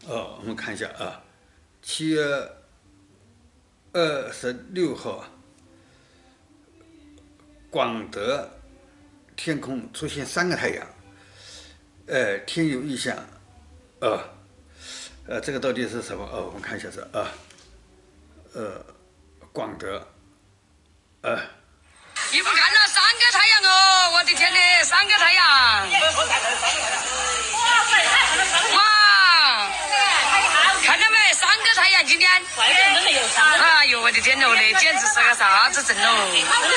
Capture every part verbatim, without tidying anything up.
哦，我们看一下啊，七月二十六号，广德天空出现三个太阳，呃，天有异象，呃，呃，这个到底是什么？哦，我们看一下是啊，呃，广德，呃。 你不看了三个太阳哦！我的天呐，三个太阳！哇，看到没？三个太阳今天。哎呦，我的天呐，我的简直是个啥子阵哦！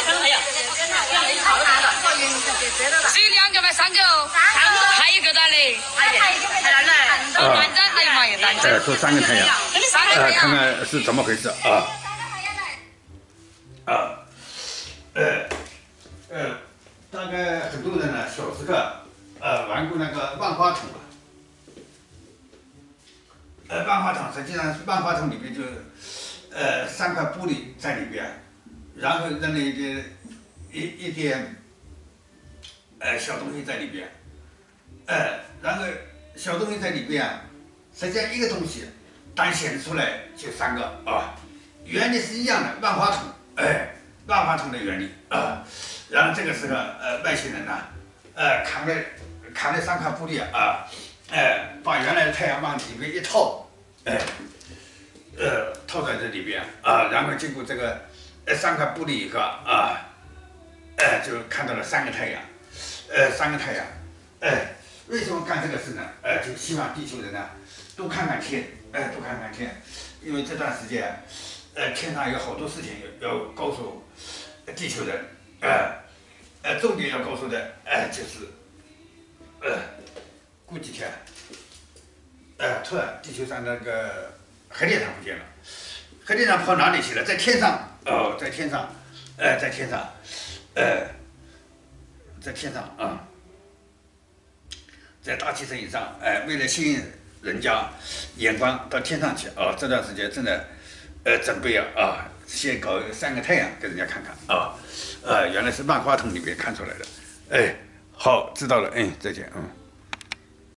只有两个吗？三个哦。还有一个哪里？还有一个在哪里？哦，单针，哎呀妈呀，单针。 呃，说三个太阳。 三个太阳。 看看是怎么回事啊？啊。呃，呃，大概很多人呢，小时候呃玩过那个万花筒啊。呃，万花筒实际上万花筒里面就呃三块玻璃在里边，然后扔了一点一一点呃小东西在里边，呃，然后小东西在里边啊，实际上一个东西单显出来就三个啊，原理是一样的，万花筒，哎。万花筒的原理啊、呃，然后这个时候，呃，外星人呢，呃，扛了扛了三块玻璃啊，呃，把原来的太阳往里面一套，哎、呃，呃，套在这里边啊、呃，然后经过这个呃三块玻璃以后啊，呃，就看到了三个太阳，呃，三个太阳，哎、呃，为什么干这个事呢？呃，就希望地球人呢多看看天，哎、呃，多看看天，因为这段时间。呃，天上有好多事情要要告诉地球人，呃，呃，重点要告诉的，哎、呃，就是，呃，过几天，呃，突然地球上那个核电厂不见了，核电厂跑哪里去了？在天上，哦，在天上，呃，在天上，呃，在天上啊、呃，在大气层以上，哎、呃，为了吸引人家眼光到天上去，哦，这段时间真的。呃，准备啊啊，先搞三个太阳给人家看看啊，呃，原来是万花筒里面看出来的，哎，好，知道了，哎，再见，嗯。